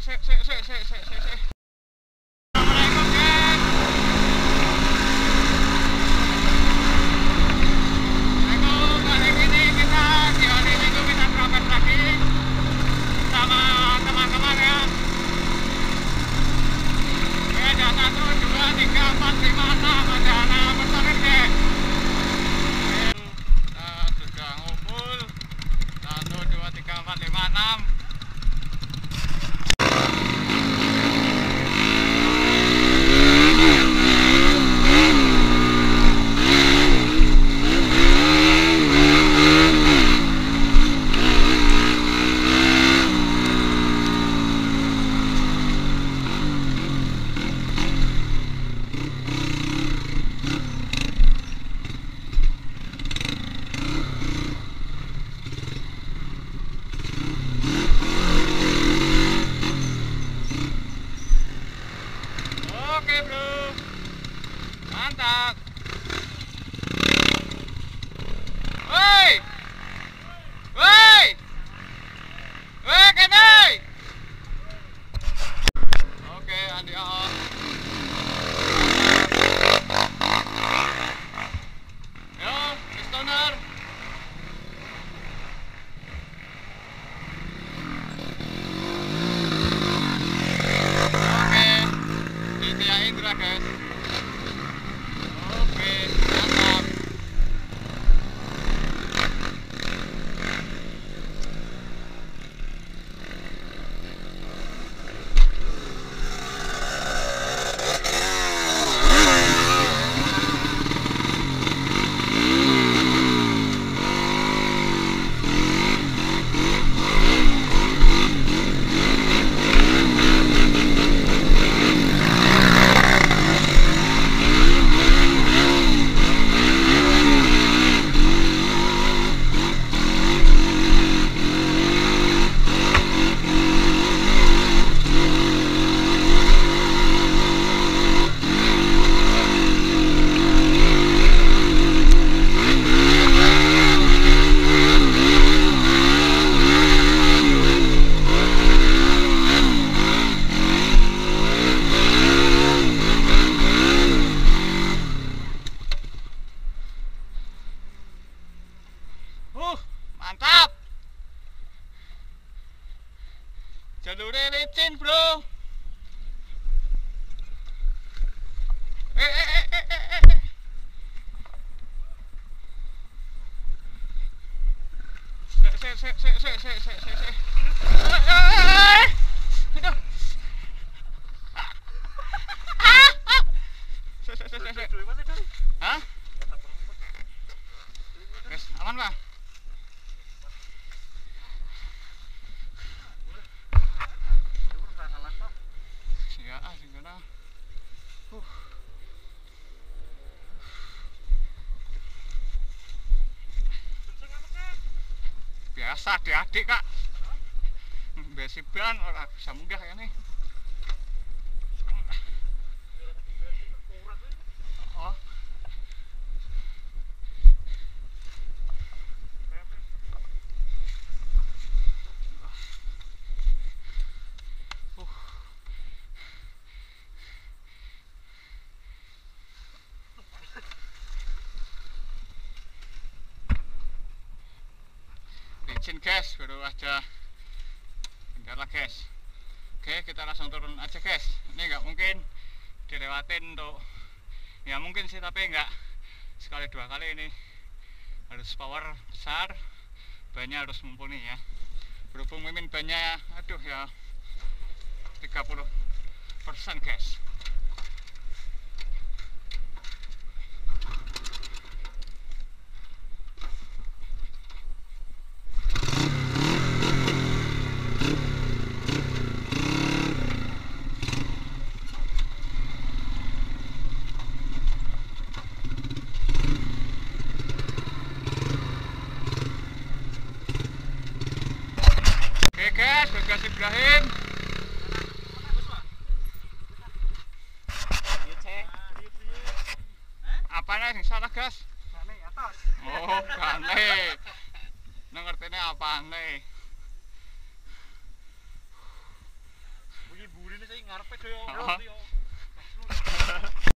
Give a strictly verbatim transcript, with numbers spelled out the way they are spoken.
sik sik sik sik sik sik sik. Assalamualaikum guys. Assalamualaikum, kali ini kita di hari Minggu bisa berobat lagi sama teman-teman ya. Oke, ada satu, dua, tiga, empat, lima, enam, ada enam personil deh. Kita sudah ngumpul satu, dua, tiga, empat, lima, enam. Oke bro, mantap. Woi, woi, woi Kenai. Oke, Andi on. Yo, Stoner. Indra guys. Oke, mantap. Uh, mantap. Jalurnya licin, bro. Eh, eh, eh, eh, eh, eh. Sik, sik, sik, sik, sik, sik, sik, sik, sik. Eh, eh, eh. Aduh. Ah, ah. Sik, sik, sik, sik, sik. Hah? Guys, aman, Pak? Ya, asing kana. Uh. Biasa adik-adik, Kak. Besiban ora bisa munggah kene. Oh. Licin guys, baru aja kendala guys. Oke, kita langsung turun aja guys. Ini nggak mungkin dilewatin untuk, ya mungkin sih, tapi nggak sekali dua kali. Ini harus power besar, bannya harus mumpuni ya. Berhubung mimin bannya, aduh ya, tiga puluh persen guys. Oke guys, Bagas Ibrahim. Apanya yang salah gas? Gane atas. Oh, gane. Ngertine apane? ngarepe yo Oh. yo.